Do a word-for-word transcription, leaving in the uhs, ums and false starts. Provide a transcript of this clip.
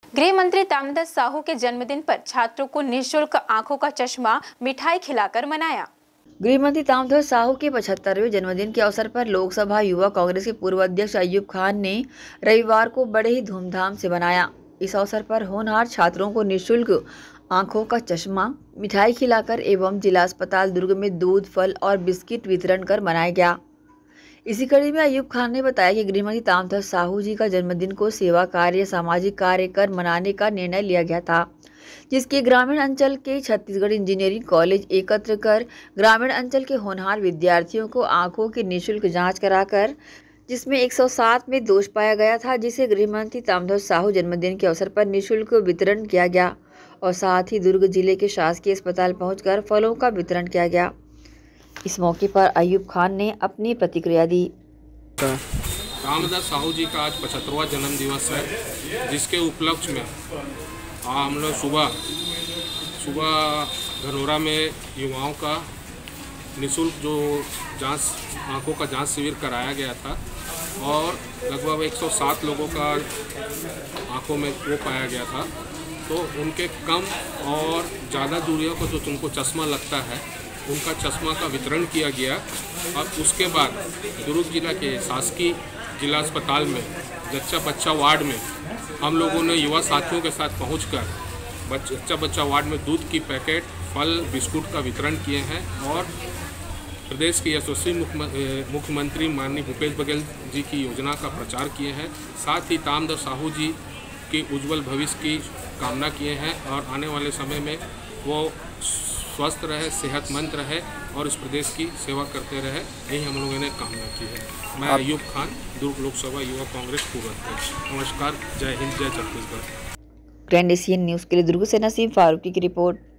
गृह मंत्री ताम्रध्वज साहू के जन्मदिन पर छात्रों को निःशुल्क आंखों का चश्मा, मिठाई खिलाकर मनाया। गृह मंत्री ताम्रध्वज साहू के पचहत्तरवें जन्मदिन के अवसर पर लोकसभा युवा कांग्रेस के पूर्व अध्यक्ष अयूब खान ने रविवार को बड़े ही धूमधाम से मनाया। इस अवसर पर होनहार छात्रों को निःशुल्क आंखों का चश्मा, मिठाई खिलाकर एवं जिला अस्पताल दुर्ग में दूध, फल और बिस्किट वितरण कर मनाया गया। इसी कड़ी में अयूब खान ने बताया कि गृहमंत्री ताम्रध्वज साहू जी का जन्मदिन को सेवा कार्य, सामाजिक कार्य कर मनाने का निर्णय लिया गया था, जिसके ग्रामीण अंचल के छत्तीसगढ़ इंजीनियरिंग कॉलेज एकत्र कर ग्रामीण अंचल के होनहार विद्यार्थियों को आंखों की निःशुल्क जांच कराकर जिसमें एक सौ सात में दोष पाया गया था, जिसे गृहमंत्री ताम्रध्वज साहू जन्मदिन के अवसर पर निःशुल्क वितरण किया गया और साथ ही दुर्ग जिले के शासकीय अस्पताल पहुंचकर फलों का वितरण किया गया। इस मौके पर अयूब खान ने अपनी प्रतिक्रिया दी। ताम्रध्वज साहू जी का आज पचहत्तरवां जन्म दिवस है, जिसके उपलक्ष्य में हम लोग सुबह सुबह धनोरा में युवाओं का निःशुल्क जो जांच आंखों का जांच शिविर कराया गया था और लगभग एक सौ सात लोगों का आंखों में वो पाया गया था। तो उनके कम और ज़्यादा दूरियों को जो तुमको चश्मा लगता है, उनका चश्मा का वितरण किया गया। और उसके बाद दुर्ग जिला के शासकीय जिला अस्पताल में जच्चा बच्चा वार्ड में हम लोगों ने युवा साथियों के साथ पहुंचकर बच्चा बच्चा वार्ड में दूध की पैकेट, फल, बिस्कुट का वितरण किए हैं और प्रदेश के यशस्वी मुख्यमंत्री माननीय भूपेश बघेल जी की योजना का प्रचार किए हैं। साथ ही ताम्रध्वज साहू जी के उज्जवल भविष्य की कामना किए हैं और आने वाले समय में वो स्वस्थ रहे, सेहतमंद रहे और इस प्रदेश की सेवा करते रहे, यही हम लोगों ने कामना की है। मैं अयूब खान, दुर्ग लोकसभा युवा कांग्रेस पूर्व अध्यक्ष। नमस्कार, जय हिंद, जय छत्तीसगढ़। ग्रैंड एशियन न्यूज़ के लिए दुर्ग से नसीम फारूकी की रिपोर्ट।